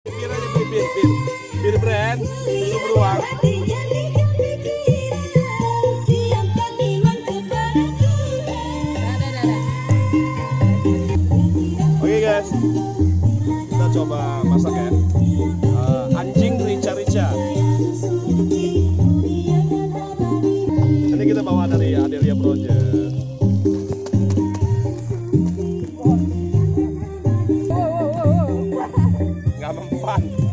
Bir aja bir brand susu beruang. Oke guys, kita coba masak ya. Anjing rica-rica. Ini kita bawa dari Adelia Project. Nggak mempan.